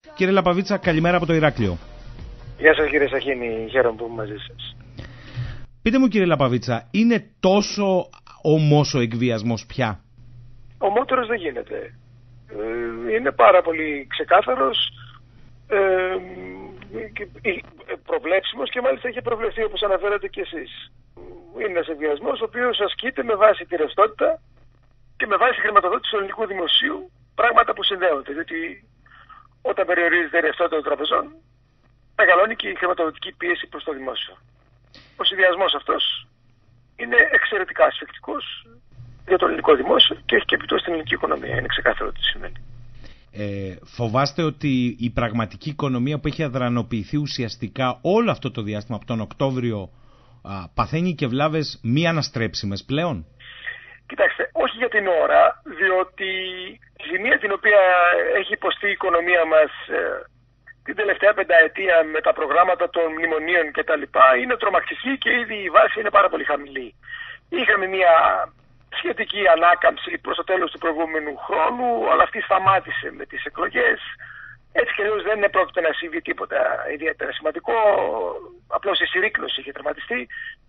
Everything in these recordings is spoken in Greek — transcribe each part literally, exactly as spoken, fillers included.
Κύριε Λαπαβίτσα, καλημέρα από το Ηράκλειο. Γεια σας κύριε Σαχίνη, χαίρομαι που είμαι μαζί σας. Πείτε μου κύριε Λαπαβίτσα, είναι τόσο ομός ο εκβιασμός πια? Ομότερος δεν γίνεται. Ε, είναι πάρα πολύ ξεκάθαρος, ε, προβλέψιμος και μάλιστα έχει προβλεφθεί όπως αναφέρατε και εσείς. Είναι ένας εκβιασμός ο οποίος ασκείται με βάση τη ρευστότητα και με βάση χρηματοδότηση του ελληνικού δημοσίου, πράγματα που συνδέονται. Διότι όταν περιορίζεται η ρευστότητα των τραπεζών, μεγαλώνει και η χρηματοδοτική πίεση προς το δημόσιο. Ο συνδυασμός αυτός είναι εξαιρετικά ασφικτικός για το ελληνικό δημόσιο και έχει και επιπτώσει στην ελληνική οικονομία. Είναι ξεκάθαρο τι σημαίνει. Ε, φοβάστε ότι η πραγματική οικονομία που έχει αδρανοποιηθεί ουσιαστικά όλο αυτό το διάστημα από τον Οκτώβριο α, παθαίνει και βλάβες μη αναστρέψιμες πλέον? Κοιτάξτε, όχι για την ώρα, διότι η ζημία την οποία έχει υποστεί η οικονομία μας ε, την τελευταία πενταετία με τα προγράμματα των μνημονίων κτλ. Είναι τρομακτική και ήδη η βάση είναι πάρα πολύ χαμηλή. Είχαμε μια σχετική ανάκαμψη προς το τέλος του προηγούμενου χρόνου, αλλά αυτή σταμάτησε με τις εκλογές. Έτσι και αλλιώς δεν πρόκειται να συμβεί τίποτα ιδιαίτερα σημαντικό, απλώς η συρρίκνωση είχε τερματιστεί.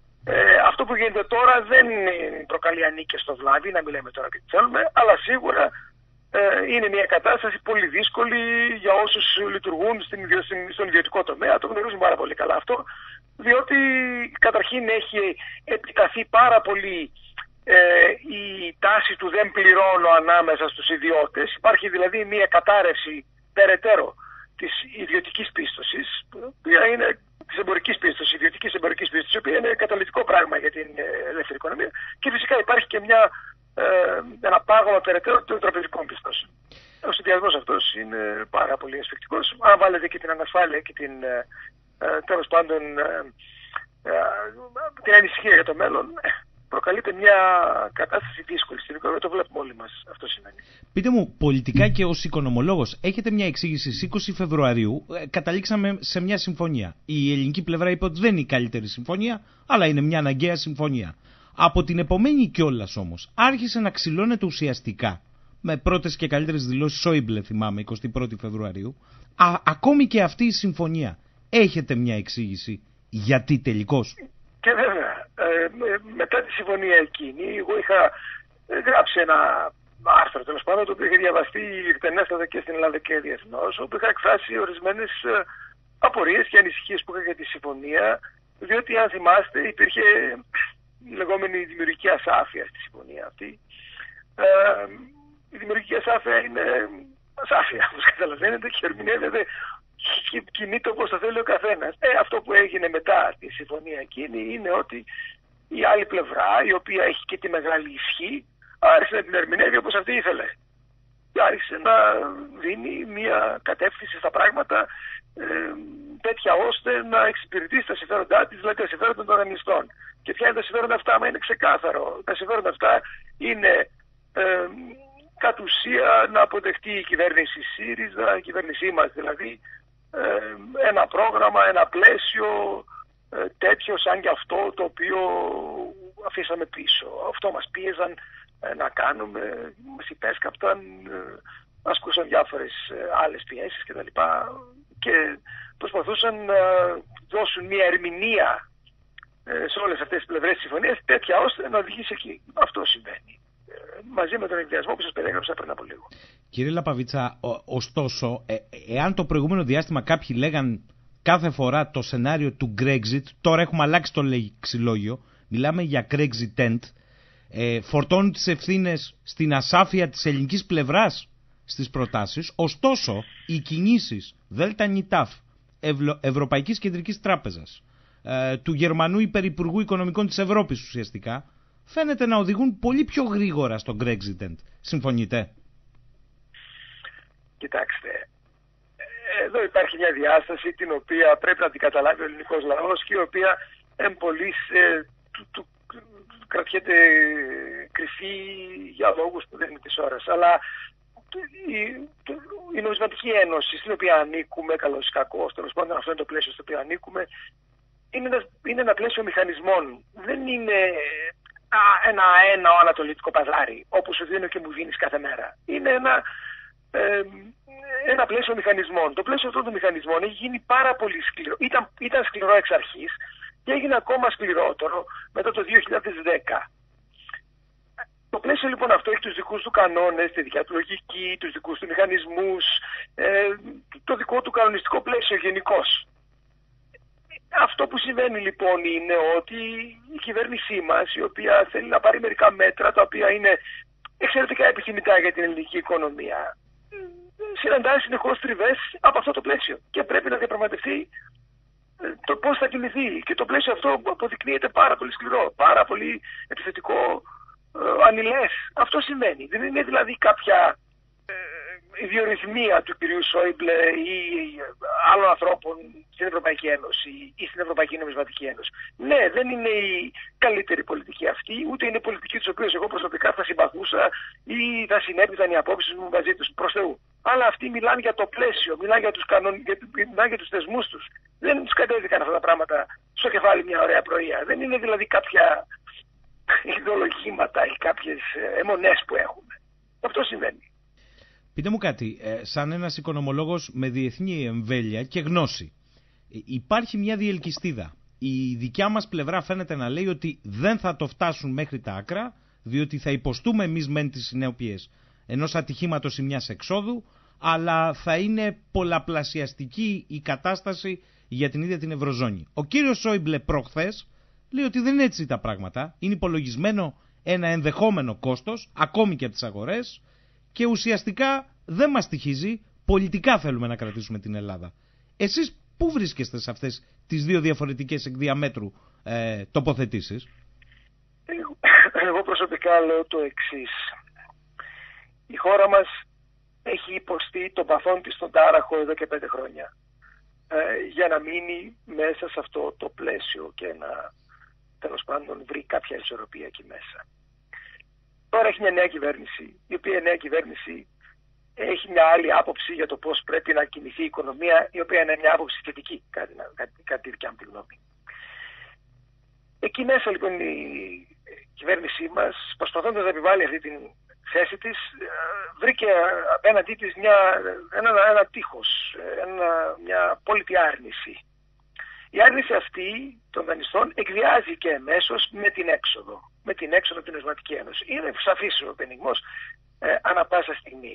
Ε, αυτό που γίνεται τώρα δεν προκαλεί ανίκες στο βλάβη, να μιλάμε τώρα και τι θέλουμε, αλλά σίγουρα ε, είναι μια κατάσταση πολύ δύσκολη για όσους λειτουργούν στην, στον ιδιωτικό τομέα. Το γνωρίζουν πάρα πολύ καλά αυτό, διότι καταρχήν έχει επιταθεί πάρα πολύ ε, η τάση του δεν πληρώνω ανάμεσα στους ιδιώτες. Υπάρχει δηλαδή μια κατάρρευση περαιτέρω της ιδιωτικής πίστοσης, που είναι της εμπορικής πίστοσης, ιδιωτικής εμπορικής πίστοσης, η οποία είναι καταλυτικό πράγμα για την ελεύθερη οικονομία, και φυσικά υπάρχει και μια, ε, ένα πάγωμα περαιτέρω των τραπεζικών πιστώσεων. Ο συνδυασμός αυτός είναι πάρα πολύ ασφικτικός. Αν βάλετε και την ανασφάλεια και την, ε, τέλος πάντων, ε, ε, την ανησυχία για το μέλλον, προκαλείται μια κατάσταση δύσκολη στην οικονομία. Το βλέπουμε όλοι μας. Αυτό σημαίνει. Πείτε μου, πολιτικά και ως οικονομολόγος, έχετε μια εξήγηση? Στις είκοσι Φεβρουαρίου ε, καταλήξαμε σε μια συμφωνία. Η ελληνική πλευρά είπε ότι δεν είναι η καλύτερη συμφωνία, αλλά είναι μια αναγκαία συμφωνία. Από την επομένη κιόλας όμως, άρχισε να ξυλώνεται ουσιαστικά, με πρώτες και καλύτερες δηλώσεις Σόιμπλε, θυμάμαι, εικοστή πρώτη Φεβρουαρίου. Α, ακόμη και αυτή η συμφωνία, έχετε μια εξήγηση γιατί τελικώς? Και βέβαια, ε, μετά τη συμφωνία εκείνη, εγώ είχα γράψει ένα άρθρο, τέλος πάντων, το οποίο είχε διαβαστεί εκτενέστατα και στην Ελλάδα και διεθνώς, όπου είχα εκφράσει ορισμένες απορίες και ανησυχίες που είχα για τη συμφωνία, διότι αν θυμάστε υπήρχε η λεγόμενη δημιουργική ασάφεια στη συμφωνία αυτή. Ε, η δημιουργική ασάφεια είναι ασάφεια, όπως καταλαβαίνετε, και ερμηνεύεται και κινείται όπως το θέλει ο καθένας. Ε, αυτό που έγινε μετά τη συμφωνία εκείνη είναι ότι η άλλη πλευρά, η οποία έχει και τη μεγάλη ισχύ, άρχισε να την ερμηνεύει όπως αυτή ήθελε. Και άρχισε να δίνει μια κατεύθυνση στα πράγματα ε, τέτοια ώστε να εξυπηρετήσει τα συμφέροντά της, δηλαδή τα συμφέροντα των δανειστών. Και ποια είναι τα συμφέροντα αυτά? Μα είναι ξεκάθαρο. Τα συμφέροντα αυτά είναι ε, κατ' ουσία να αποδεχτεί η κυβέρνηση ΣΥΡΙΖΑ, η κυβέρνησή μας δηλαδή, ένα πρόγραμμα, ένα πλαίσιο τέτοιο σαν και αυτό το οποίο αφήσαμε πίσω. Αυτό μας πίεζαν να κάνουμε, μας υπέσκαπταν, ασκούσαν διάφορες άλλες πιέσεις κτλ. Και προσπαθούσαν να δώσουν μια ερμηνεία σε όλες αυτές τις πλευρές της συμφωνίας τέτοια ώστε να οδηγήσει εκεί. Αυτό συμβαίνει. Μαζί με τον εκβιασμό που σας περιέγραψα πριν από λίγο. Κύριε Λαπαβίτσα, ο, ωστόσο, ε, εάν το προηγούμενο διάστημα κάποιοι λέγαν κάθε φορά το σενάριο του Brexit, τώρα έχουμε αλλάξει το λεξιλόγιο, μιλάμε για Grexitent, ε, φορτώνουν τις ευθύνες στην ασάφεια της ελληνικής πλευράς στις προτάσεις, ωστόσο οι κινήσεις ΔΝΤ, Ευλο, Ευρωπαϊκής Κεντρικής Τράπεζας, ε, του Γερμανού Υπερυπουργού Οικονομικών της Ευρώπης ουσιαστικά, φαίνεται να οδηγούν πολύ πιο γρήγορα στο Grexitent. Συμφωνείτε? Κοιτάξτε, εδώ υπάρχει μια διάσταση την οποία πρέπει να την καταλάβει ο ελληνικός λαός και η οποία εμπολής ε, του, του, του, κρατιέται κρυφή για λόγους που δεν είναι της ώρας. Αλλά η, το, η νομισματική ένωση στην οποία ανήκουμε, καλώς ή κακώς, τέλος πάντων αυτό είναι το πλαίσιο στο οποίο ανήκουμε, είναι ένα, είναι ένα πλαίσιο μηχανισμών. Δεν είναι ένα ένα ανατολικό παζάρι, όπως σου δίνω και μου δίνεις κάθε μέρα. Είναι ένα, ε, ένα πλαίσιο μηχανισμών. Το πλαίσιο αυτών των μηχανισμών έχει γίνει πάρα πολύ σκληρό. Ήταν, ήταν σκληρό εξ αρχής και έγινε ακόμα σκληρότερο μετά το δύο χιλιάδες δέκα. Το πλαίσιο λοιπόν αυτό έχει τους δικούς του κανόνες, τη δικιά του λογική, τους δικούς του μηχανισμούς, ε, το δικό του κανονιστικό πλαίσιο γενικώς. Αυτό που συμβαίνει λοιπόν είναι ότι η κυβέρνησή μας, η οποία θέλει να πάρει μερικά μέτρα τα οποία είναι εξαιρετικά επιθυμητά για την ελληνική οικονομία, συναντάει συνεχώς τριβές από αυτό το πλαίσιο και πρέπει να διαπραγματευτεί το πώς θα κινηθεί. Και το πλαίσιο αυτό αποδεικνύεται πάρα πολύ σκληρό, πάρα πολύ επιθετικό, ε, ανηλές. Αυτό σημαίνει. Δεν είναι δηλαδή κάποια ε, ιδιορυθμία του κυρίου Σόιμπλε ή άλλων ανθρώπων στην Ευρωπαϊκή Ένωση ή στην Ευρωπαϊκή Νομισματική Ένωση. Ναι, δεν είναι η καλύτερη πολιτική αυτή, ούτε είναι η πολιτική της οποίας εγώ προσωπικά θα συμπαθούσα ή θα συνέπιταν οι απόψεις μου μαζί τους, προς Θεού. Αλλά αυτοί μιλάνε για το πλαίσιο, μιλάνε για τους κανόνες, μιλάνε για τους θεσμούς τους. Δεν τους κατέβηκαν αυτά τα πράγματα στο κεφάλι μια ωραία πρωία. Δεν είναι δηλαδή κάποια ιδεολογήματα ή κάποιες αιμονές που έχουμε. Αυτό συμβαίνει. Πείτε μου κάτι, ε, σαν ένας οικονομολόγος με διεθνή εμβέλεια και γνώση, ε, υπάρχει μια διελκυστίδα. Η δικιά μας πλευρά φαίνεται να λέει ότι δεν θα το φτάσουν μέχρι τα άκρα, διότι θα υποστούμε εμείς μεν τις συνέπειες ενός ατυχήματος ή μιας εξόδου, αλλά θα είναι πολλαπλασιαστική η κατάσταση για την ίδια την Ευρωζώνη. Ο κύριος Σόιμπλε προχθές λέει ότι δεν είναι έτσι τα πράγματα. Είναι υπολογισμένο ένα ενδεχόμενο κόστος, ακόμη και από τις αγορές, και ουσιαστικά δεν μας στοιχίζει, πολιτικά θέλουμε να κρατήσουμε την Ελλάδα. Εσείς πού βρίσκεστε σε αυτές τις δύο διαφορετικές εκ διαμέτρου ε, τοποθετήσεις? Εγώ, εγώ προσωπικά λέω το εξής. Η χώρα μας έχει υποστεί τον παθόν της στον τάραχο εδώ και πέντε χρόνια ε, για να μείνει μέσα σε αυτό το πλαίσιο και να τέλος πάντων βρει κάποια ισορροπία εκεί μέσα. Τώρα έχει μια νέα κυβέρνηση, η οποία νέα κυβέρνηση έχει μια άλλη άποψη για το πώς πρέπει να κινηθεί η οικονομία, η οποία είναι μια άποψη θετική, κάτι, κάτι, κάτι δικιά μου τη γνώμη. Εκεί μέσα λοιπόν η κυβέρνησή μας, προσπαθώντας να επιβάλλει αυτή την θέση της, βρήκε απέναντί της μια, ένα, ένα τείχος, ένα, μια πόλητη άρνηση. Η άρνηση αυτή των δανειστών εκδιάζει και εμέσως με την έξοδο, με την έξοδο από την Νομισματική Ένωση. Είναι σαφής ο πενιγμός ε, ανά πάσα στιγμή.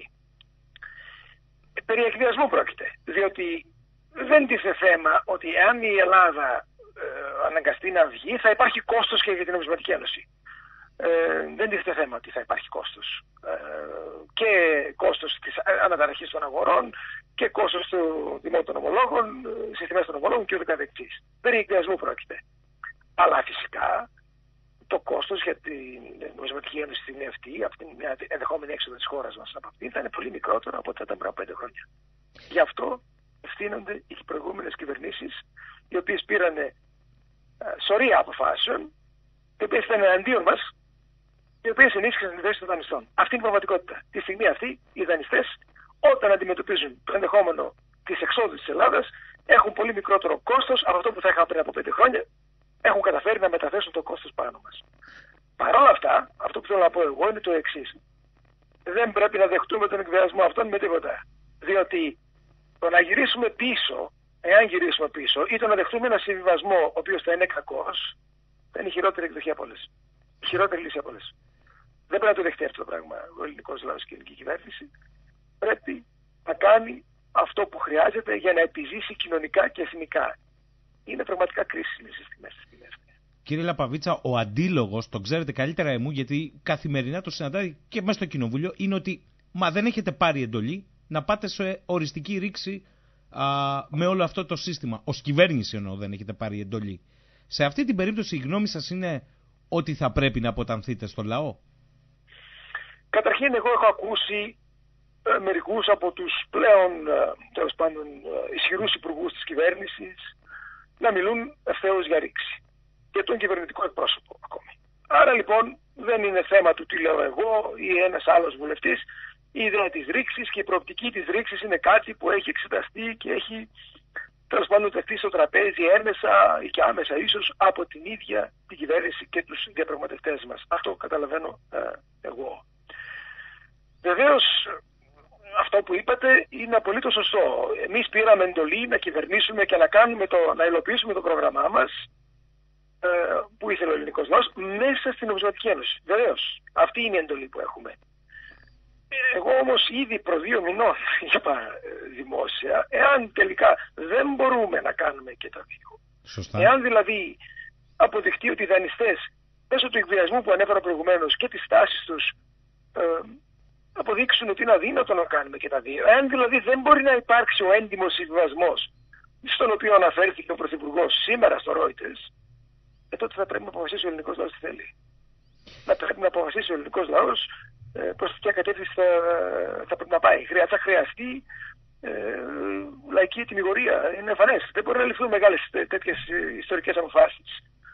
Ε, περί εκδιασμού πρόκειται, διότι δεν τίθε θέμα ότι εάν η Ελλάδα ε, αναγκαστεί να βγει, θα υπάρχει κόστος και για την Νομισματική Ένωση. Ε, δεν τίθεται θέμα ότι θα υπάρχει κόστος. Ε, και κόστος της αναταραχής των αγορών και κόστος του δημόσιου των ομολόγων, συστημές των ομολόγων και ούτω καθεξής. Περί εκδιασμού πρόκειται. Αλλά φυσικά το κόστος για την Νομισματική Ένωση στιγμή αυτή, από την μια ενδεχόμενη έξοδο της χώρας μας από αυτήν, θα είναι πολύ μικρότερο από ό,τι ήταν πριν από πέντε χρόνια. Γι' αυτό ευθύνονται οι προηγούμενες κυβερνήσεις, οι οποίες πήραν σωρία αποφάσεων, οι οποίες ήταν εναντίον μας, οι οποίες ενίσχυσαν την θέση των δανειστών. Αυτή είναι η πραγματικότητα. Τη στιγμή αυτή οι δανειστές, όταν αντιμετωπίζουν το ενδεχόμενο της εξόδου της Ελλάδας, έχουν πολύ μικρότερο κόστος από αυτό που θα είχαν πριν από πέντε χρόνια. Έχουν καταφέρει να μεταθέσουν το κόστος πάνω μας. Παρ' όλα αυτά, αυτό που θέλω να πω εγώ είναι το εξής. Δεν πρέπει να δεχτούμε τον εκβιασμό αυτόν με τίποτα. Διότι το να γυρίσουμε πίσω, εάν γυρίσουμε πίσω, ή το να δεχτούμε ένα συμβιβασμό ο οποίος θα είναι κακός, θα είναι η χειρότερη εκδοχή από όλες. Η χειρότερη λύση από όλες. Δεν πρέπει να το δεχτεί αυτό το πράγμα ο ελληνικός λαός και η ελληνική κυβέρνηση. Πρέπει να κάνει αυτό που χρειάζεται για να επιζήσει κοινωνικά και εθνικά. Είναι πραγματικά κρίσιμες οι στιγμές της στιγμές. Κύριε Λαπαβίτσα, ο αντίλογος, τον ξέρετε καλύτερα εμού, γιατί καθημερινά το συναντάτε και μέσα στο κοινοβούλιο, είναι ότι μα δεν έχετε πάρει εντολή να πάτε σε οριστική ρήξη α, με όλο αυτό το σύστημα. Ως κυβέρνηση εννοώ δεν έχετε πάρει εντολή. Σε αυτή την περίπτωση η γνώμη σας είναι ότι θα πρέπει να αποτανθείτε στο λαό? Καταρχήν εγώ έχω ακούσει ε, μερικούς από τους πλέον ε, τέλος πάντων ε, ισχυρούς υπουργούς της κυβέρνησης να μιλούν ευθέως για ρήξη. Και τον κυβερνητικό εκπρόσωπο ακόμη. Άρα λοιπόν δεν είναι θέμα του τι λέω εγώ ή ένας άλλος βουλευτής. Η ιδέα της ρήξης και η προοπτική της ρήξης είναι κάτι που έχει εξεταστεί και έχει τέλος πάντων τεθεί στο τραπέζι έμεσα ή και άμεσα ίσως από την ίδια την κυβέρνηση και τους διαπραγματευτές μας. Αυτό καταλαβαίνω ε, εγώ. Βεβαίως αυτό που είπατε είναι απολύτως σωστό. Εμείς πήραμε εντολή να κυβερνήσουμε και να, κάνουμε το, να υλοποιήσουμε το πρόγραμμά μας ε, που ήθελε ο ελληνικός λαός μέσα στην Νομισματική Ένωση. Βεβαίως, αυτή είναι η εντολή που έχουμε. Εγώ όμως ήδη προ δύο μηνών είπα δημόσια, εάν τελικά δεν μπορούμε να κάνουμε και τα δύο, σωστά. Εάν δηλαδή αποδειχτεί ότι οι δανειστές μέσω του εκβιασμού που ανέφερα προηγουμένως και τις τάσεις τους ε, αποδείξουν ότι είναι αδύνατο να κάνουμε και τα δύο. Εάν δηλαδή δεν μπορεί να υπάρξει ο έντιμος συμβιβασμός στον οποίο αναφέρθηκε ο Πρωθυπουργός σήμερα στο Reuters, ε, τότε θα πρέπει να αποφασίσει ο ελληνικός λαός τι θέλει. Να πρέπει να αποφασίσει ο ελληνικός λαός ε, προς ποια κατεύθυνση θα, θα πρέπει να πάει. Θα χρειαστεί ε, λαϊκή τιμιγορία. Είναι εμφανές. Δεν μπορεί να ληφθούν μεγάλες τέτοιες ιστορικές αποφάσεις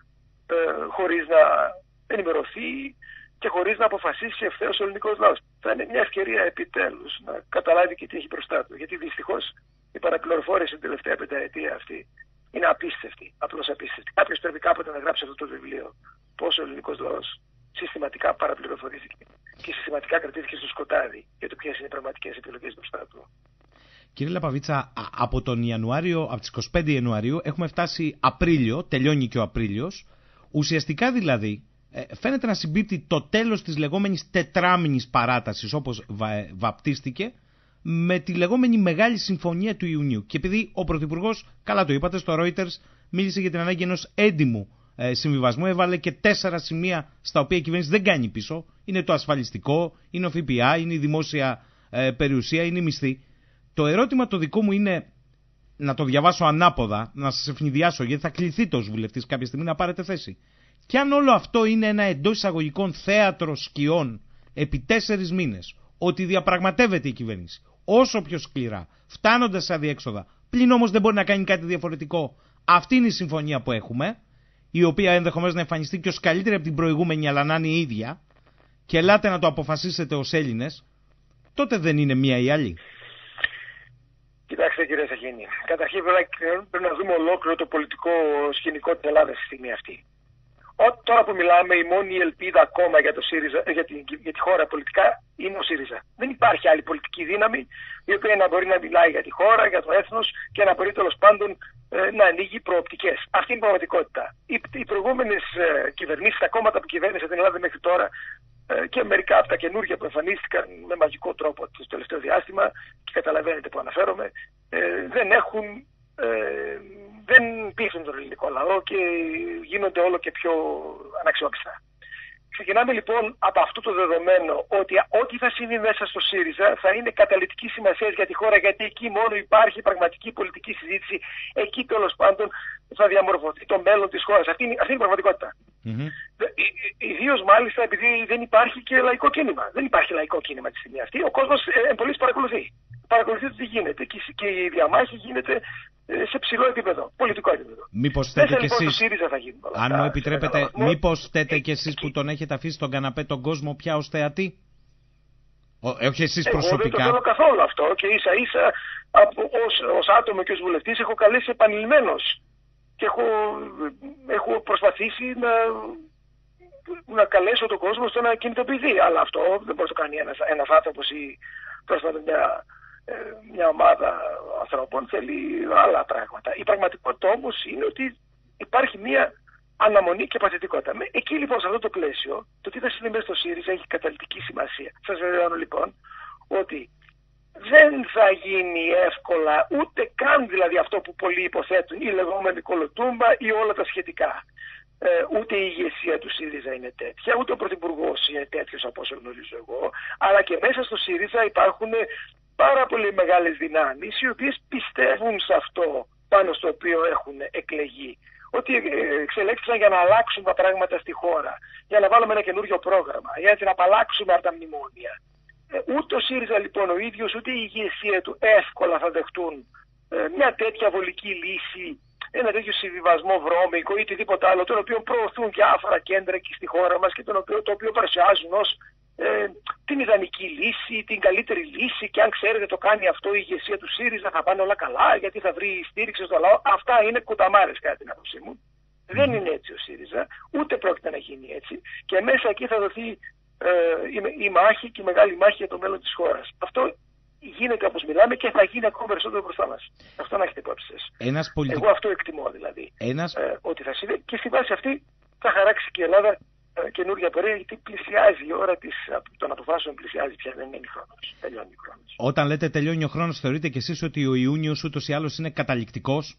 ε, χωρίς να ενημερωθεί και χωρίς να αποφασίσει ευθέως ο ελληνικός λαός. Θα είναι μια ευκαιρία επιτέλους να καταλάβει και τι έχει μπροστά του. Γιατί δυστυχώς η παραπληροφόρηση την τελευταία πενταετία αυτή είναι απίστευτη. Απλώς απίστευτη. Κάποιος πρέπει κάποτε να γράψει αυτό το βιβλίο. Πώς ο ελληνικός λαός συστηματικά παραπληροφορήθηκε και συστηματικά κρατήθηκε στο σκοτάδι για το ποιες είναι οι πραγματικές επιλογές μπροστά του. Κύριε Λαπαβίτσα, από τον Ιανουάριο, από τις είκοσι πέντε Ιανουαρίου έχουμε φτάσει Απρίλιο, τελειώνει και ο Απρίλιος. Ουσιαστικά δηλαδή φαίνεται να συμπίπτει το τέλος της λεγόμενης τετράμηνης παράτασης, όπως βα, βαπτίστηκε, με τη λεγόμενη Μεγάλη Συμφωνία του Ιουνίου. Και επειδή ο Πρωθυπουργός, καλά το είπατε, στο Reuters μίλησε για την ανάγκη ενός έντιμου ε, συμβιβασμού, έβαλε και τέσσερα σημεία στα οποία η κυβέρνηση δεν κάνει πίσω. Είναι το ασφαλιστικό, είναι ο ΦΠΑ, είναι η δημόσια ε, περιουσία, είναι η μισθή. Το ερώτημα το δικό μου είναι, να το διαβάσω ανάποδα, να σας ευνηδιάσω, γιατί θα κληθείτε ως βουλευτής κάποια στιγμή να πάρετε θέση. Και αν όλο αυτό είναι ένα εντός εισαγωγικών θέατρο σκιών επί τέσσερις μήνες, ότι διαπραγματεύεται η κυβέρνηση όσο πιο σκληρά, φτάνοντας σε αδιέξοδα, πλην όμως δεν μπορεί να κάνει κάτι διαφορετικό, αυτή είναι η συμφωνία που έχουμε, η οποία ενδεχομένως να εμφανιστεί και ως καλύτερη από την προηγούμενη, αλλά να είναι η ίδια, και ελάτε να το αποφασίσετε ως Έλληνες, τότε δεν είναι μία ή άλλη. Κοιτάξτε κύριε Σαχίνη, καταρχήν πρέπει να δούμε ολόκληρο το πολιτικό σκηνικό της Ελλάδας στη στιγμή αυτή. Ό, τώρα που μιλάμε, η μόνη ελπίδα ακόμα για, το ΣΥΡΙΖΑ, για, τη, για τη χώρα πολιτικά είναι ο ΣΥΡΙΖΑ. Δεν υπάρχει άλλη πολιτική δύναμη η οποία να μπορεί να μιλάει για τη χώρα, για το έθνος και να μπορεί τέλος πάντων ε, να ανοίγει προοπτικές. Αυτή είναι η πραγματικότητα. Οι, οι προηγούμενες ε, κυβερνήσεις, τα κόμματα που κυβέρνησαν την Ελλάδα μέχρι τώρα ε, και μερικά από τα καινούργια που εμφανίστηκαν με μαγικό τρόπο το τελευταίο διάστημα, και καταλαβαίνετε που αναφέρομαι, ε, δεν έχουν. Ε, δεν πείθουν τον ελληνικό λαό και γίνονται όλο και πιο αναξιόπιστα. Ξεκινάμε λοιπόν από αυτό το δεδομένο ότι ό,τι θα συμβεί μέσα στο ΣΥΡΙΖΑ θα είναι καταλυτική σημασία για τη χώρα, γιατί εκεί μόνο υπάρχει πραγματική πολιτική συζήτηση. Εκεί τέλος πάντων θα διαμορφωθεί το μέλλον της χώρας. Αυτή είναι, αυτή είναι η πραγματικότητα. Mm-hmm. Ιδίως μάλιστα επειδή δεν υπάρχει και λαϊκό κίνημα. Δεν υπάρχει λαϊκό κίνημα τη στιγμή αυτή. Ο κόσμος ε, πολύ παρακολουθεί. Παρακολουθεί τι γίνεται και η διαμάχη γίνεται σε ψηλό επίπεδο, πολιτικό επίπεδο. Μήπως φταίτε κι εσείς, αν αυτά, μου επιτρέπετε, μήπως φταίτε κι εσείς που τον έχετε αφήσει στον καναπέ τον κόσμο πια ως θεατή? Ο, όχι εσείς προσωπικά. Εγώ δεν το θέλω καθόλου αυτό και ίσα ίσα ως, ως άτομο και ως βουλευτής έχω καλέσει επανειλημμένος και έχω, έχω προσπαθήσει να, να καλέσω τον κόσμο στο να κινητοποιηθεί. Αλλά αυτό δεν μπορεί να το κάνει ένας, ένας άνθρωπος ή πρόσφατα μια... μια ομάδα ανθρώπων, θέλει άλλα πράγματα. Η πραγματικότητα όμως είναι ότι υπάρχει μια αναμονή και παθητικότητα. Εκεί λοιπόν σε αυτό το πλαίσιο, το τι θα συμβεί μέσα στο ΣΥΡΙΖΑ έχει καταλυτική σημασία. Σας βεβαιώνω λοιπόν ότι δεν θα γίνει εύκολα ούτε καν δηλαδή αυτό που πολλοί υποθέτουν, η λεγόμενη κολοτούμπα ή όλα τα σχετικά. Ε, ούτε η ηγεσία του ΣΥΡΙΖΑ είναι τέτοια, ούτε ο Πρωθυπουργός είναι τέτοιος από όσο γνωρίζω εγώ, αλλά και μέσα στο ΣΥΡΙΖΑ υπάρχουν πάρα πολύ μεγάλες δυνάμεις οι οποίες πιστεύουν σε αυτό πάνω στο οποίο έχουν εκλεγεί. Ότι εξελέγησαν για να αλλάξουν τα πράγματα στη χώρα, για να βάλουμε ένα καινούριο πρόγραμμα, για να την απαλλάξουμε από τα μνημόνια. Ε, ούτε ο ΣΥΡΙΖΑ λοιπόν ο ίδιος, ούτε η ηγεσία του εύκολα θα δεχτούν ε, μια τέτοια βολική λύση, ένα τέτοιο συμβιβασμό βρώμικο ή οτιδήποτε άλλο, τον οποίο προωθούν διάφορα κέντρα εκεί στη χώρα μας και τον οποίο, το οποίο παρουσιάζουν ως Ε, την ιδανική λύση, την καλύτερη λύση, και αν ξέρετε το κάνει αυτό η ηγεσία του ΣΥΡΙΖΑ θα πάνε όλα καλά γιατί θα βρει στήριξη στο λαό. Αυτά είναι κουταμάρες κατά την άποψή μου. Mm. Δεν είναι έτσι ο ΣΥΡΙΖΑ, ούτε πρόκειται να γίνει έτσι, και μέσα εκεί θα δοθεί ε, η, η μάχη και η μεγάλη μάχη για το μέλλον της χώρας. Αυτό γίνεται όπως μιλάμε και θα γίνει ακόμα περισσότερο μπροστά μας. Αυτό να έχετε υπόψη σας. Πολιτικ... Εγώ αυτό εκτιμώ δηλαδή. Ένας... Ε, ότι θα συμβεί και στη βάση αυτή θα χαράξει και η Ελλάδα ε, καινούργια πορεία, γιατί πλησιάζει η ώρα της, των αποφάσεων, πλησιάζει πια, δεν μένει χρόνος. Τελειώνει ο χρόνος. Όταν λέτε τελειώνει ο χρόνος, θεωρείτε κι εσείς ότι ο Ιούνιος ούτως ή άλλως είναι καταληκτικός?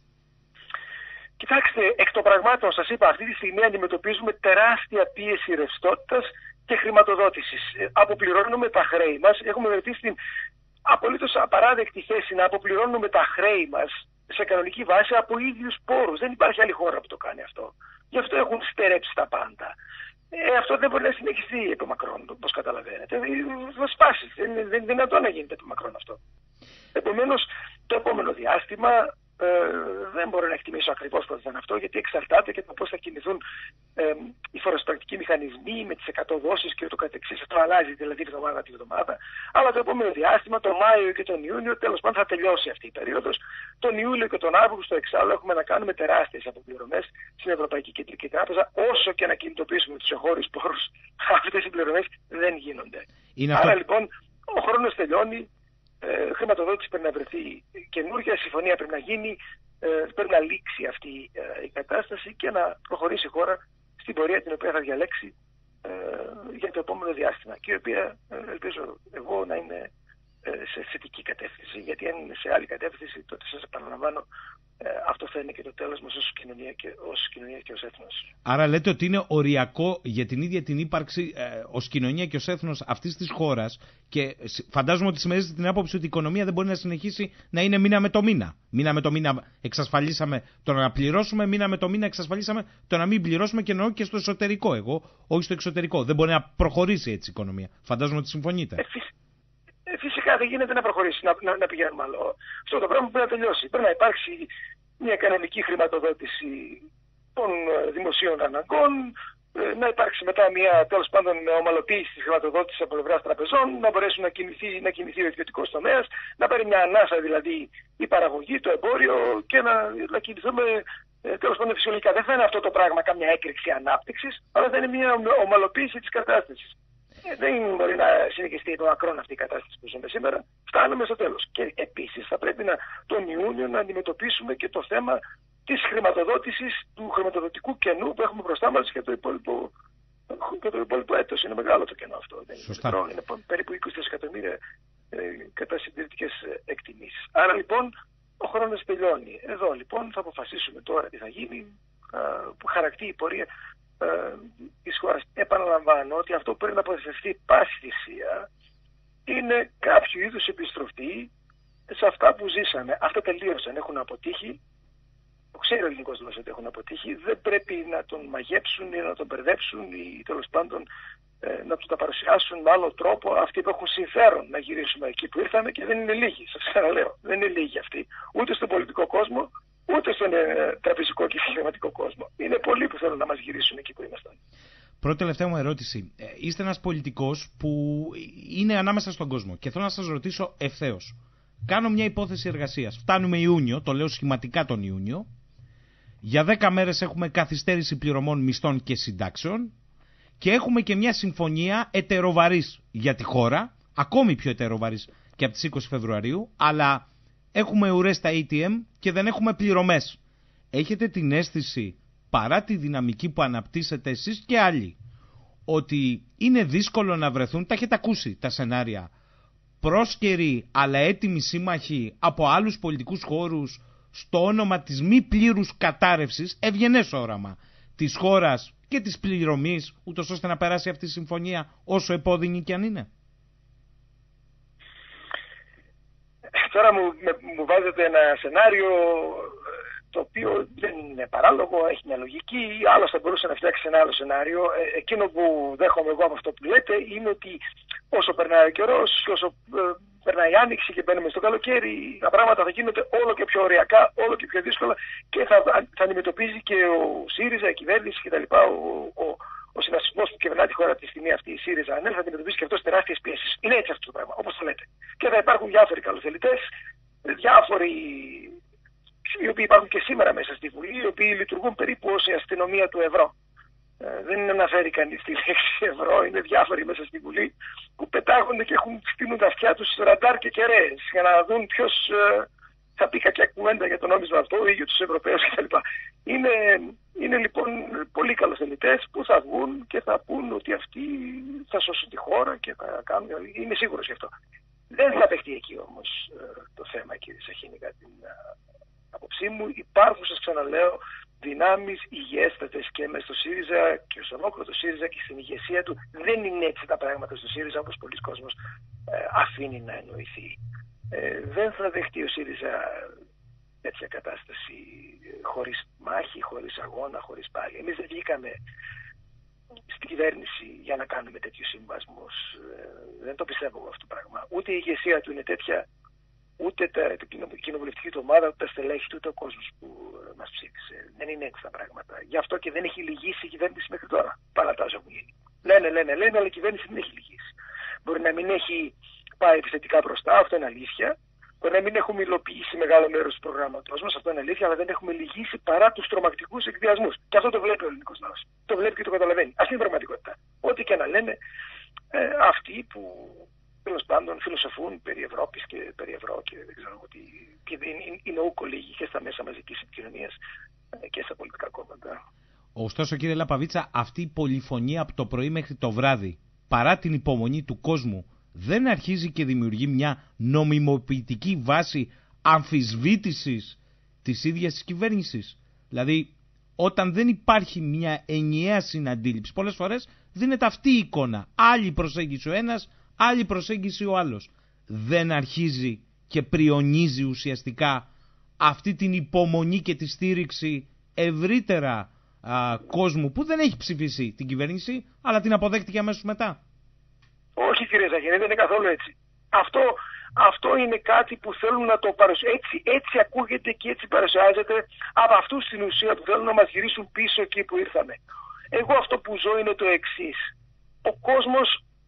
Κοιτάξτε, εκ των πραγμάτων σας είπα, αυτή τη στιγμή αντιμετωπίζουμε τεράστια πίεση ρευστότητας και χρηματοδότησης. Αποπληρώνουμε τα χρέη μας. Έχουμε βρεθεί στην απολύτως απαράδεκτη θέση να αποπληρώνουμε τα χρέη μας σε κανονική βάση από ίδιους πόρους. Δεν υπάρχει άλλη χώρα που το κάνει αυτό. Γι' αυτό έχουν στερέψει τα πάντα. Ε, αυτό δεν μπορεί να συνεχιστεί επί μακρόν, όπως καταλαβαίνετε. Θα σπάσει. Δεν είναι δυνατόν να γίνεται επί μακρόν αυτό. Επομένως, το επόμενο διάστημα ε, δεν μπορώ να εκτιμήσω ακριβώς πώς θα είναι αυτό, γιατί εξαρτάται και το πώς θα κινηθούν ε, οι φοροσπρακτικοί μηχανισμοί με τις εκατό δόσεις και το καθεξής. Αυτό αλλάζει δηλαδή εβδομάδα τη βδομάδα. Αλλά το επόμενο διάστημα, τον Μάιο και τον Ιούνιο, τέλος πάντων θα τελειώσει αυτή η περίοδος. Τον Ιούλιο και τον Αύγουστο εξάλλου έχουμε να κάνουμε τεράστιες αποπληρωμές στην Ευρωπαϊκή Κεντρική Τράπεζα. Όσο και να κινητοποιήσουμε τους εγχώριους πόρους, αυτές οι πληρωμές δεν γίνονται. Είναι Άρα αυτό... λοιπόν ο χρόνος τελειώνει. Ε, χρηματοδότηση πρέπει να βρεθεί καινούργια, συμφωνία πρέπει να γίνει, ε, πρέπει να λήξει αυτή ε, η κατάσταση και να προχωρήσει η χώρα στην πορεία την οποία θα διαλέξει ε, για το επόμενο διάστημα και η οποία ε, ελπίζω εγώ να είναι ε, σε θετική κατεύθυνση, γιατί αν είναι σε άλλη κατεύθυνση τότε σας επαναλαμβάνω ε, αυτό θα είναι και το τέλος μας ως κοινωνία και ως, κοινωνία και ως έθνος. Άρα λέτε ότι είναι οριακό για την ίδια την ύπαρξη ε, ως κοινωνία και ως έθνος αυτής της χώρας και φαντάζομαι ότι συμμερίζετε την άποψη ότι η οικονομία δεν μπορεί να συνεχίσει να είναι μήνα με το μήνα. Μήνα με το μήνα εξασφαλίσαμε το να πληρώσουμε, μήνα με το μήνα εξασφαλίσαμε το να μην πληρώσουμε και εννοώ και στο εσωτερικό εγώ, όχι στο εξωτερικό. Δεν μπορεί να προχωρήσει έτσι η οικονομία. Φαντάζομαι ότι συμφωνείτε. Ε, Ε, φυσικά δεν γίνεται να προχωρήσει, να, να, να πηγαίνουμε άλλο. Αυτό το πράγμα πρέπει να τελειώσει. Πρέπει να υπάρξει μια κανονική χρηματοδότηση των δημοσίων αναγκών, να υπάρξει μετά μια τέλος πάντων ομαλοποίηση της χρηματοδότησης από πλευράς τραπεζών, να μπορέσει να κινηθεί, να κινηθεί ο ιδιωτικός τομέας, να πάρει μια ανάσα δηλαδή η παραγωγή, το εμπόριο και να, να κινηθούμε τέλος πάντων φυσιολογικά. Δεν θα είναι αυτό το πράγμα καμιά έκρηξη ανάπτυξης, αλλά θα είναι μια ομαλοποίηση της κατάστασης. Δεν μπορεί να συνεχιστεί επί μακρόν αυτή η κατάσταση που ζούμε σήμερα. Φτάνουμε στο τέλος. Και επίσης θα πρέπει να, τον Ιούνιο να αντιμετωπίσουμε και το θέμα της χρηματοδότησης του χρηματοδοτικού κενού που έχουμε μπροστά μας για το υπόλοιπο, για το υπόλοιπο έτος. Είναι μεγάλο το κενό αυτό. Σωστά. Είναι, είναι περίπου είκοσι δισεκατομμύρια ε, κατά συντηρητικές εκτιμήσεις. Άρα λοιπόν ο χρόνος τελειώνει. Εδώ λοιπόν θα αποφασίσουμε τώρα τι θα γίνει, που χαρακτεί η πορεία ε, της χώρας. Επαναλαμβάνω ότι αυτό που πρέπει να αποφασιστεί πάση θυσία είναι κάποιο είδους επιστροφή σε αυτά που ζήσαμε. Αυτά τελείωσαν, έχουν αποτύχει. Το ξέρει ο ελληνικός λαός ότι έχουν αποτύχει. Δεν πρέπει να τον μαγέψουν ή να τον μπερδέψουν ή τέλος πάντων ε, να του τα παρουσιάσουν με άλλο τρόπο αυτοί που έχουν συμφέρον να γυρίσουμε εκεί που ήρθαμε, και δεν είναι λίγοι. Σας ξαναλέω, δεν είναι λίγοι αυτοί. Ούτε στον πολιτικό κόσμο, ούτε στον ε, τραπεζικό και επιχειρηματικό κόσμο. Είναι πολλοί που θέλουν να μας γυρίσουν εκεί που ήμασταν. Πρώτη τελευταία μου ερώτηση. Ε, είστε ένας πολιτικός που είναι ανάμεσα στον κόσμο και θέλω να σας ρωτήσω ευθέως. Κάνω μια υπόθεση εργασίας. Φτάνουμε Ιούνιο, το λέω σχηματικά τον Ιούνιο. Για δέκα μέρες έχουμε καθυστέρηση πληρωμών μισθών και συντάξεων και έχουμε και μια συμφωνία ετεροβαρής για τη χώρα, ακόμη πιο ετεροβαρής και από τις είκοσι Φεβρουαρίου, αλλά έχουμε ουρές στα έι τι εμ και δεν έχουμε πληρωμές. Έχετε την αίσθηση, παρά τη δυναμική που αναπτύσσετε εσείς και άλλοι, ότι είναι δύσκολο να βρεθούν, τα έχετε ακούσει τα σενάρια, πρόσκαιροι αλλά έτοιμοι σύμμαχοι από άλλους πολιτικούς χώρους στο όνομα της μη πλήρους κατάρρευσης, ευγενές όραμα, της χώρας και της πληρωμής, ούτως ώστε να περάσει αυτή η συμφωνία όσο επώδυνη και αν είναι? Τώρα μου, με, μου βάζετε ένα σενάριο το οποίο δεν είναι παράλογο, έχει μια λογική, άλλος θα μπορούσε να φτιάξει ένα άλλο σενάριο. Ε, εκείνο που δέχομαι εγώ από αυτό που λέτε είναι ότι όσο περνάει ο καιρός, όσο ε, περνάει η άνοιξη και μπαίνουμε στο καλοκαίρι, τα πράγματα θα γίνονται όλο και πιο ωριακά, όλο και πιο δύσκολα και θα, θα αντιμετωπίζει και ο ΣΥΡΙΖΑ, η κυβέρνηση κτλ. Ο, ο, ο συνασπισμός που κυβερνά τη χώρα τη στιγμή αυτή, η ΣΥΡΙΖΑ, αν θα αντιμετωπίσει και αυτό τεράστιες πιέσεις. Είναι έτσι αυτό το πράγμα, όπως το λέτε. Και θα υπάρχουν διάφοροι καλοθελητές, διάφοροι οι οποίοι υπάρχουν και σήμερα μέσα στη Βουλή, οι οποίοι λειτουργούν περίπου ως η αστυνομία του ευρώ. Ε, δεν είναι να φέρει κανείς τη λέξη ευρώ, είναι διάφοροι μέσα στη Βουλή που πετάγονται και έχουν στείλουν τα αυτιά τους ραντάρ και κεραίες για να δουν ποιος ε, θα πει κακιά κουβέντα για το νόμισμα αυτό ή για τους Ευρωπαίους κτλ. Είναι, είναι λοιπόν πολύ καλοθελητές που θα βγουν και θα πούν ότι αυτοί θα σώσουν τη χώρα και θα κάνουν. Είμαι σίγουρος γι' αυτό. Δεν θα παιχτεί εκεί όμως ε, το θέμα, κύριε Σαχίνη, κατά την ε, άποψή μου. Υπάρχουν, σας ξαναλέω, δυνάμεις υγιέστατες και μέσα στο ΣΥΡΙΖΑ και στο ολόκληρο το ΣΥΡΙΖΑ και στην ηγεσία του. Δεν είναι έτσι τα πράγματα στο ΣΥΡΙΖΑ όπως πολλοί κόσμος ε, αφήνει να εννοηθεί. Ε, δεν θα δεχτεί ο ΣΥΡΙΖΑ τέτοια κατάσταση χωρίς μάχη, χωρίς αγώνα, χωρίς πάλι. Εμείς δεν βγήκαμε στην κυβέρνηση για να κάνουμε τέτοιους συμβασμούς. Ε, δεν το πιστεύω αυτό το πράγμα. Ούτε η ηγεσία του είναι τέτοια, ούτε η κοινοβουλευτική του ομάδα, ούτε τα στελέχη του, ούτε ο κόσμος που μας ψήφισε. Δεν είναι έτσι τα πράγματα. Γι' αυτό και δεν έχει λυγίσει η κυβέρνηση μέχρι τώρα. Παρά τα όσα έχουν γίνει. Λένε, λένε, λένε, αλλά η κυβέρνηση δεν έχει λυγίσει. Μπορεί να μην έχει πάει επιθετικά μπροστά, αυτό είναι αλήθεια. Μπορεί να μην έχουμε υλοποιήσει μεγάλο μέρος του προγράμματός μας, αυτό είναι αλήθεια, αλλά δεν έχουμε λυγίσει παρά τους τρομακτικούς εκβιασμούς. Και αυτό το βλέπει ο ελληνικός λαός. Το βλέπει και το καταλαβαίνει. Αυτή είναι η πραγματικότητα. Ό,τι και να λένε ε, αυτοί που τέλος πάντων φιλοσοφούν περί Ευρώπης και περί Ευρώ και δεν ξέρω εγώ τι. Και είναι ούκο λίγοι και στα μέσα μαζικής επικοινωνίας ε, και στα πολιτικά κόμματα. Ωστόσο, κύριε Λαπαβίτσα, αυτή η πολυφωνία από το πρωί μέχρι το βράδυ, παρά την υπομονή του κόσμου, δεν αρχίζει και δημιουργεί μια νομιμοποιητική βάση αμφισβήτησης της ίδιας της κυβέρνησης? Δηλαδή, όταν δεν υπάρχει μια ενιαία συναντήληψη, πολλές φορές δίνεται αυτή η εικόνα. Άλλη προσέγγιση ο ένας, άλλη προσέγγιση ο άλλος. Δεν αρχίζει και πριονίζει ουσιαστικά αυτή την υπομονή και τη στήριξη ευρύτερα α, κόσμου που δεν έχει ψηφίσει την κυβέρνηση, αλλά την αποδέχτηκε αμέσως μετά? Όχι, κύριε Ζαχίνη, δεν είναι καθόλου έτσι. Αυτό, αυτό είναι κάτι που θέλουν να το παρουσιάσουν. Έτσι, έτσι ακούγεται και έτσι παρουσιάζεται από αυτούς στην ουσία που θέλουν να μας γυρίσουν πίσω εκεί που ήρθαμε. Εγώ αυτό που ζω είναι το εξής. Ο κόσμος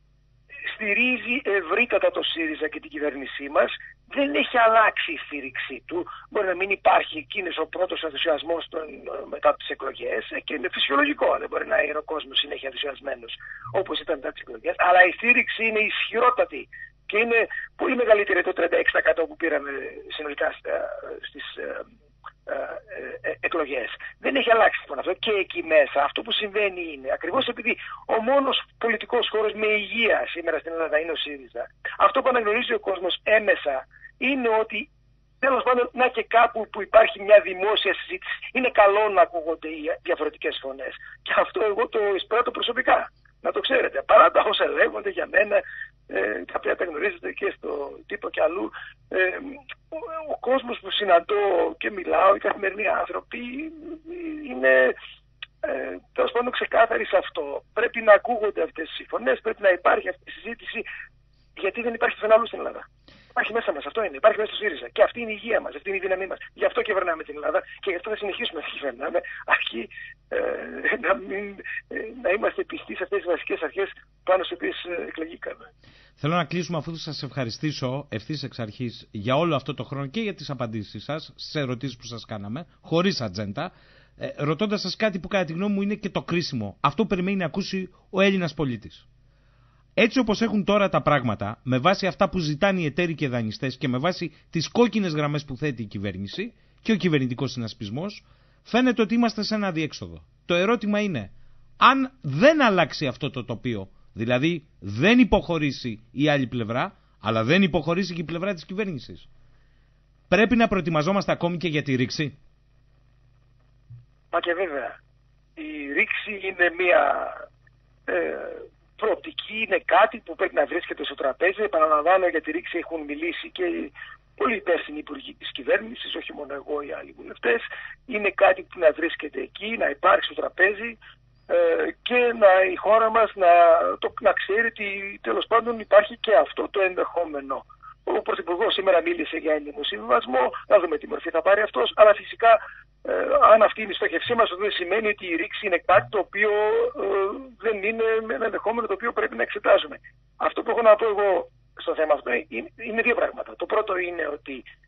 στηρίζει ευρύτατα το ΣΥΡΙΖΑ και την κυβέρνησή μας. Δεν έχει αλλάξει η στήριξή του. Μπορεί να μην υπάρχει εκείνος ο πρώτος ενθουσιασμός μετά τις εκλογές και είναι φυσιολογικό. Δεν μπορεί να είναι ο κόσμος συνέχεια ενθουσιασμένος όπως ήταν μετά τις εκλογές. Αλλά η στήριξη είναι ισχυρότατη και είναι πολύ μεγαλύτερη το τριάντα έξι τοις εκατό που πήραμε συνολικά στις ε, ε, εκλογές. Δεν έχει αλλάξει λοιπόν αυτό. Και εκεί μέσα αυτό που συμβαίνει είναι, ακριβώς επειδή ο μόνος πολιτικός χώρος με υγεία σήμερα στην Ελλάδα είναι ο ΣΥΡΙΖΑ, αυτό που αναγνωρίζει ο κόσμος έμεσα είναι ότι τέλος πάντων να και κάπου που υπάρχει μια δημόσια συζήτηση είναι καλό να ακούγονται οι διαφορετικές φωνές. Και αυτό εγώ το εισπράττω προσωπικά. Να το ξέρετε. Παρά τα όσα λέγονται για μένα, ε, τα οποία τα γνωρίζετε και στο τύπο και αλλού, ε, ο, ο κόσμος που συναντώ και μιλάω, οι καθημερινοί άνθρωποι, είναι ε, τέλος πάντων ξεκάθαροι σε αυτό. Πρέπει να ακούγονται αυτές οι φωνές, πρέπει να υπάρχει αυτή η συζήτηση, γιατί δεν υπάρχει πουθενά αλλού στην Ελλάδα. Υπάρχει μέσα μας, αυτό είναι. Υπάρχει μέσα στο ΣΥΡΙΖΑ. Και αυτή είναι η υγεία μας, αυτή είναι η δύναμή μας. Γι' αυτό κυβερνάμε την Ελλάδα και γι' αυτό θα συνεχίσουμε να κυβερνάμε, αρκεί ε, να, μην, ε, να είμαστε πιστοί σε αυτές τις βασικές αρχές πάνω στις οποίες εκλεγήκαμε. Θέλω να κλείσουμε, αφού σας ευχαριστήσω ευθύς εξ αρχής για όλο αυτό το χρόνο και για τις απαντήσεις σας σε ερωτήσεις που σας κάναμε, χωρίς ατζέντα, ε, ρωτώντας σας κάτι που κατά τη γνώμη μου είναι και το κρίσιμο. Αυτό που περιμένει να ακούσει ο Έλληνας πολίτης. Έτσι όπως έχουν τώρα τα πράγματα, με βάση αυτά που ζητάνε οι εταίροι και δανειστές και με βάση τις κόκκινες γραμμές που θέτει η κυβέρνηση και ο κυβερνητικός συνασπισμός, φαίνεται ότι είμαστε σε ένα αδιέξοδο. Το ερώτημα είναι, αν δεν αλλάξει αυτό το τοπίο, δηλαδή δεν υποχωρήσει η άλλη πλευρά, αλλά δεν υποχωρήσει και η πλευρά της κυβέρνησης, πρέπει να προετοιμαζόμαστε ακόμη και για τη ρήξη? Μα και βέβαια, η ρήξη είναι μια... Ε... προοπτική, είναι κάτι που πρέπει να βρίσκεται στο τραπέζι. Επαναλαμβάνω, για τη ρήξη έχουν μιλήσει και οι πολύ υπεύθυνοι υπουργοί της κυβέρνησης, όχι μόνο εγώ, οι άλλοι βουλευτές. Είναι κάτι που να βρίσκεται εκεί, να υπάρχει στο τραπέζι ε, και να, η χώρα μας να, το, να ξέρει ότι τέλος πάντων υπάρχει και αυτό το ενδεχόμενο. Ο Πρωθυπουργός σήμερα μίλησε για έντιμο συμβιβασμό, να δούμε τι μορφή θα πάρει αυτός, αλλά φυσικά ε, αν αυτή είναι η στόχευσή μας, δεν σημαίνει ότι η ρήξη είναι κάτι το οποίο ε, δεν είναι ένα ενδεχόμενο το οποίο πρέπει να εξετάζουμε. Αυτό που έχω να πω εγώ στο θέμα αυτό είναι, είναι δύο πράγματα. Το πρώτο είναι ότι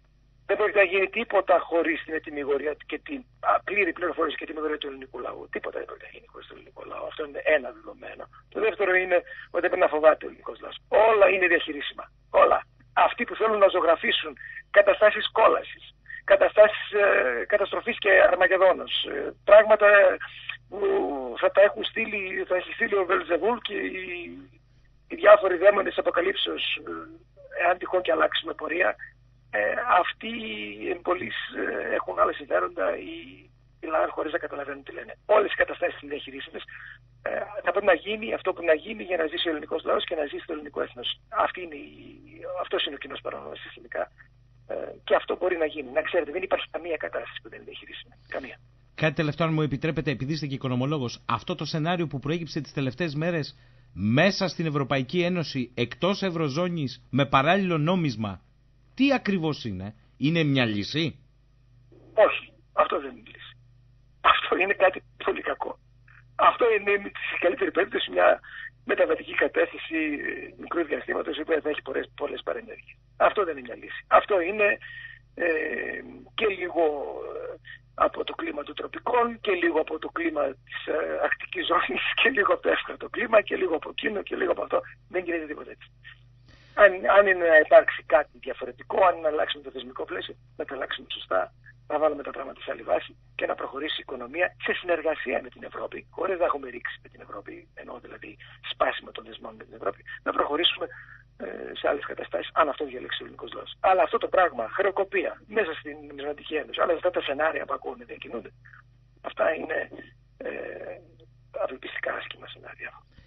Δεν πρόκειται να γίνει τίποτα χωρίς την ετοιμιγορία και την πλήρη πληροφόρηση και ετοιμιγορία του ελληνικού λαού. Τίποτα δεν πρόκειται να γίνει χωρίς τον ελληνικό λαό. Αυτό είναι ένα δεδομένο. Το δεύτερο είναι ότι δεν πρέπει να φοβάται ο ελληνικός λαός. Όλα είναι διαχειρίσιμα. Όλα. Αυτοί που θέλουν να ζωγραφίσουν καταστάσεις κόλασης, καταστάσεις ε, καταστροφής και αρμαγεδόνος, ε, πράγματα που θα τα έχουν στείλει, θα έχει στείλει ο Βελζεβούλ και οι, οι διάφοροι δαίμονες της αποκαλύψεως, ε, εάν τυχόν και αλλάξουμε πορεία. Ε, αυτοί οι εμπολείς ε, έχουν άλλα συμφέροντα ή μιλάνε χωρίς να καταλαβαίνουν τι λένε. Όλες οι καταστάσεις είναι διαχειρίσιμες. Ε, θα πρέπει να γίνει αυτό που να γίνει για να ζήσει ο ελληνικός λαός και να ζήσει το ελληνικό έθνος. Αυτή είναι η, αυτός είναι ο κοινός παρανομαστής συστημικά. Ε, και αυτό μπορεί να γίνει. Να ξέρετε, δεν υπάρχει καμία κατάσταση που δεν είναι διαχειρίσιμη. Καμία. Κάτι τελευταίο, αν μου επιτρέπετε, επειδή είστε και οικονομολόγος, αυτό το σενάριο που προέκυψε τις τελευταίες μέρες μέσα στην Ευρωπαϊκή Ένωση, εκτός Ευρωζώνης, με παράλληλο νόμισμα, τι ακριβώς είναι? Είναι μια λύση? Όχι, αυτό δεν είναι λύση. Αυτό είναι κάτι πολύ κακό. Αυτό είναι σε καλύτερη περίπτωση μια μεταβατική κατάσταση μικρού διαστήματος η οποία θα έχει πολλές, πολλές παρενέργειες. Αυτό δεν είναι μια λύση. Αυτό είναι ε, και λίγο από το κλίμα των τροπικών και λίγο από το κλίμα της ε, αρκτικής ζώνης και λίγο από το εύκρατο κλίμα και λίγο από εκείνο και λίγο από αυτό. Δεν γίνεται τίποτα έτσι. Αν, αν είναι να υπάρξει κάτι διαφορετικό, αν είναι να αλλάξουμε το θεσμικό πλαίσιο, να το αλλάξουμε σωστά, να βάλουμε τα πράγματα σε άλλη βάση και να προχωρήσει η οικονομία σε συνεργασία με την Ευρώπη, χωρίς να έχουμε ρίξει με την Ευρώπη, ενώ δηλαδή σπάσιμο των δεσμών με την Ευρώπη, να προχωρήσουμε ε, σε άλλες καταστάσεις, αν αυτό διαλέξει ο ελληνικός λαός. Αλλά αυτό το πράγμα, χρεοκοπία, μέσα στην Νομισματική Ένωση, όλα αυτά τα σενάρια που ακούνε, διακινούνται, αυτά είναι ε, απελπιστικά άσχημα σενάρια.